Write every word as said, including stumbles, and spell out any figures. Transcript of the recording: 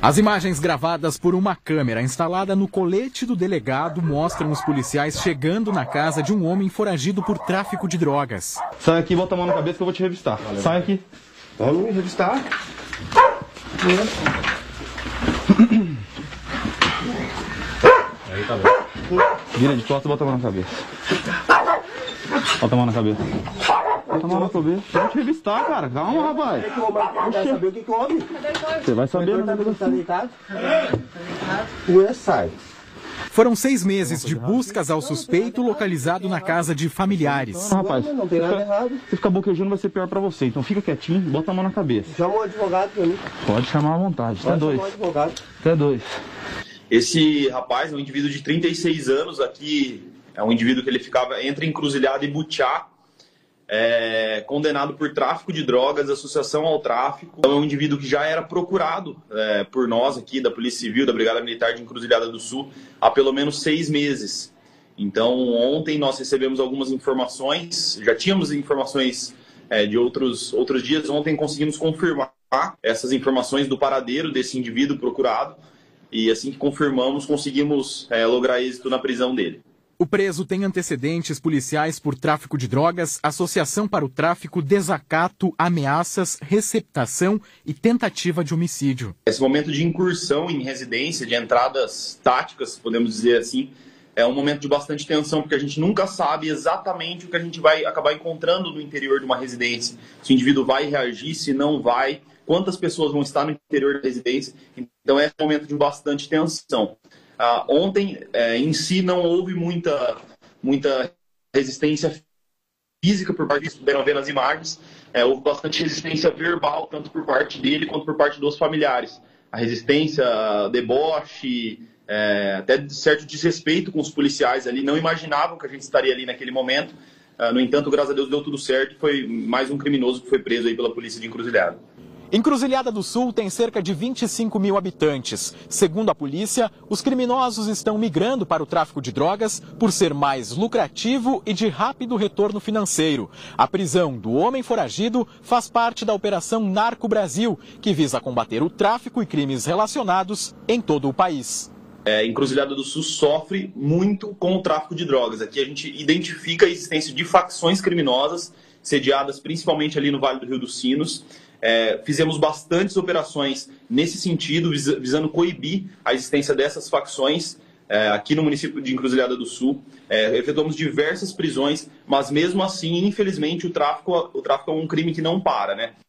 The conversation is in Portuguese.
As imagens gravadas por uma câmera instalada no colete do delegado mostram os policiais chegando na casa de um homem foragido por tráfico de drogas. Sai aqui e bota a mão na cabeça que eu vou te revistar. Valeu. Sai aqui. Vamos me revistar. Aí tá bom. Vira de costas e bota a mão na cabeça. Bota a mão na cabeça. Bota a mão na cabeça. Eu vou te revistar, cara. Calma, rapaz. Vai saber o que que houve. Você vai saber. Tá deitado? Ué, sai. Foram seis meses de buscas ao suspeito localizado na casa de familiares. Não, rapaz, Não tem nada errado. se ficar boquejando vai ser pior pra você. Então fica quietinho e bota a mão na cabeça. Chama o advogado pra mim. Pode chamar à vontade. Até Pode dois. chamar o advogado. Até dois. Esse rapaz é um indivíduo de trinta e seis anos, aqui é um indivíduo que ele ficava entre Encruzilhada e Butiá, é, condenado por tráfico de drogas, associação ao tráfico. Então é um indivíduo que já era procurado é, por nós aqui da Polícia Civil, da Brigada Militar de Encruzilhada do Sul, há pelo menos seis meses. Então ontem nós recebemos algumas informações, já tínhamos informações é, de outros, outros dias, ontem conseguimos confirmar essas informações do paradeiro desse indivíduo procurado. E assim que confirmamos, conseguimos é, lograr êxito na prisão dele. O preso tem antecedentes policiais por tráfico de drogas, associação para o tráfico, desacato, ameaças, receptação e tentativa de homicídio. Esse momento de incursão em residência, de entradas táticas, podemos dizer assim, é um momento de bastante tensão, porque a gente nunca sabe exatamente o que a gente vai acabar encontrando no interior de uma residência. Se o indivíduo vai reagir, se não vai, quantas pessoas vão estar no interior da residência. Então é um momento de bastante tensão. Ah, ontem, é, em si, não houve muita, muita resistência física por parte, vocês puderam ver nas imagens. É, houve bastante resistência verbal, tanto por parte dele quanto por parte dos familiares. A resistência, deboche, é, até certo desrespeito com os policiais ali, não imaginavam que a gente estaria ali naquele momento. Ah, no entanto, graças a Deus deu tudo certo e foi mais um criminoso que foi preso aí pela polícia de Encruzilhada. Encruzilhada do Sul tem cerca de vinte e cinco mil habitantes. Segundo a polícia, os criminosos estão migrando para o tráfico de drogas por ser mais lucrativo e de rápido retorno financeiro. A prisão do homem foragido faz parte da Operação Narco Brasil, que visa combater o tráfico e crimes relacionados em todo o país. É, Encruzilhada do Sul sofre muito com o tráfico de drogas. Aqui a gente identifica a existência de facções criminosas, sediadas principalmente ali no Vale do Rio dos Sinos. É, fizemos bastantes operações nesse sentido, visando coibir a existência dessas facções é, aqui no município de Encruzilhada do Sul. É, efetuamos diversas prisões, mas mesmo assim, infelizmente, o tráfico, o tráfico é um crime que não para, né?